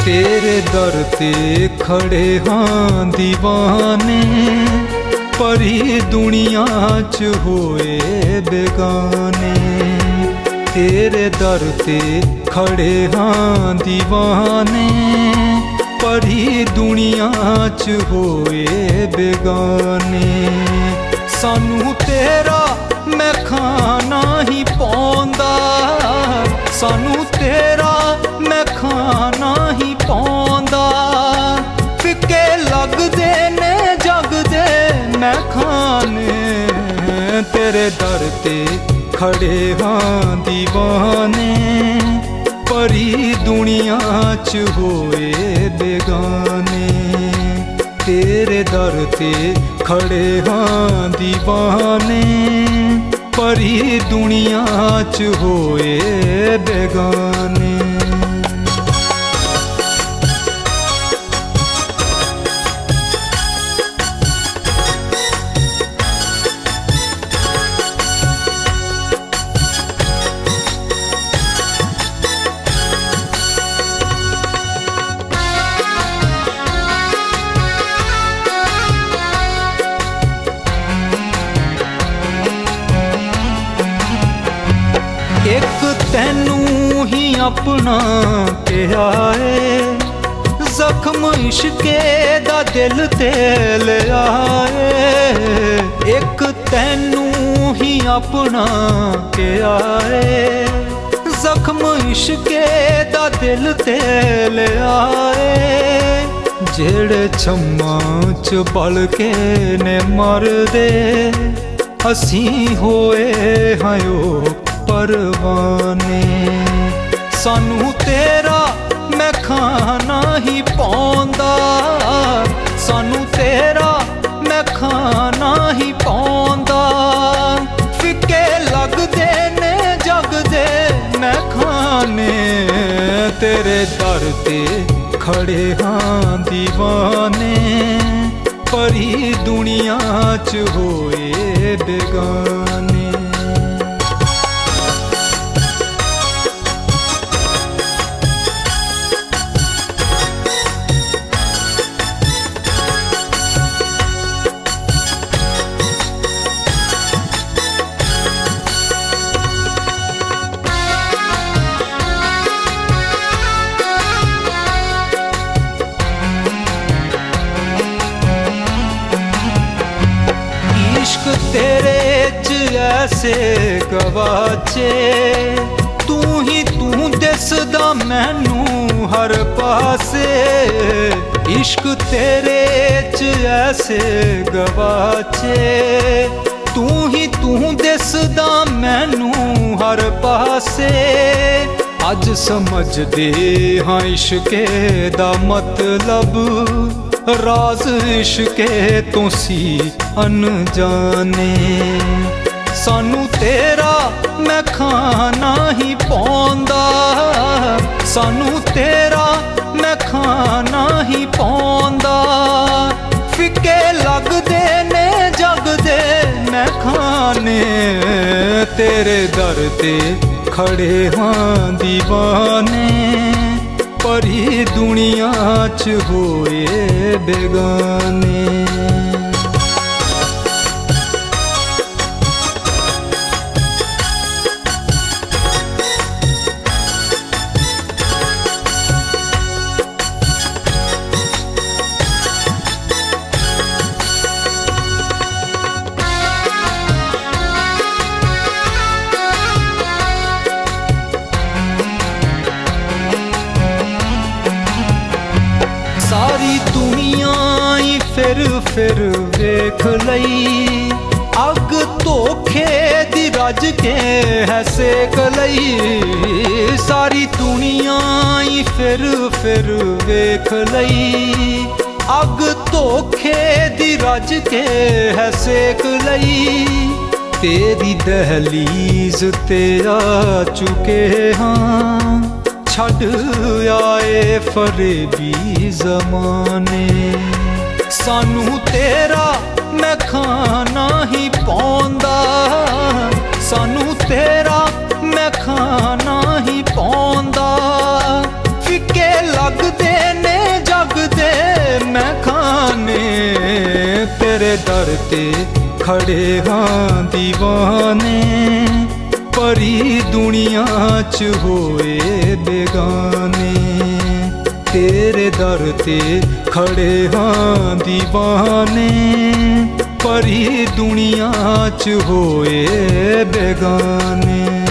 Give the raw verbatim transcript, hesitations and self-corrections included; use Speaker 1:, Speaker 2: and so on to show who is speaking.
Speaker 1: तेरे दर ते खड़े हाँ दीवाने, परी दुनिया च होए बेगाने। तेरे दर ते खड़े हाँ दीवाने, परी दुनिया च होए बेगाने। सानू तेरा मैं खाना ही पौंदा, सानू तेरा मैं खाना ही पौंदा। फिके लगदे ने जगदे मैं खाने, तेरे दर ते खड़े हाँ दीवाने, परी दुनिया च होए बेगाने। तेरे दर ते खड़े हाँ दीवाने, परी दुनिया च होए बेगाने। एक तैनू ही अपना कहा है, जख्म इश्के दा दिल ते ले आए। एक तैनू ही अपना कहा है, जख्म इश्के दा दिल ते ले आए। जेड़े छम्मा च बल के ने मर दे, असी होए हायो परवाने। सानू तेरा मैं खाना ही पौंदा, सानू तेरा मैं खाना ही पौंदा। फिके लगदे ने जगदे मैं खाने, तेरे दर ते खड़े हाँ दीवाने, परी दुनिया च होए बेगाने। तेरे च ऐसे गवाचे, तू ही तू दिसदा मैनू हर पासे। इश्क तेरे च ऐसे गवाचे, तू ही तू दिसदा मैनू हर पासे। अज समझदे हाँ इश्के दा मतलब, राज इश्के तो सी अनजाने। सानू तेरा मैं खाना ही पौंदा, सानू तेरा मैं खाना ही पौंदा। फिके लगदे ने जगदे मैं खाने, तेरे दर ते खड़े हाँ दीवाने, परी दुनिया च होए बेगाने। सारी दुनिया ही फिर फिर वेख लई, अग धोखे दी रज के है सेक लई। सारी दुनिया ही फिर फिर वेख लई, अग धोखे दी रज के है सेक लई। तेरी दहलीज ते आ चुके हाँ, छड़ आए फरेबी जमाने। सानू तेरा मैं खाना ही पौंदा, सानू तेरा मैं खाना ही पौंदा। फिके लगदे तेरे दर ते खड़े हाँ दीवाने, परी दुनिया च होए बेगाने। तेरे दर ते खड़े हाँ दीवाने, परी दुनिया च होए बेगाने।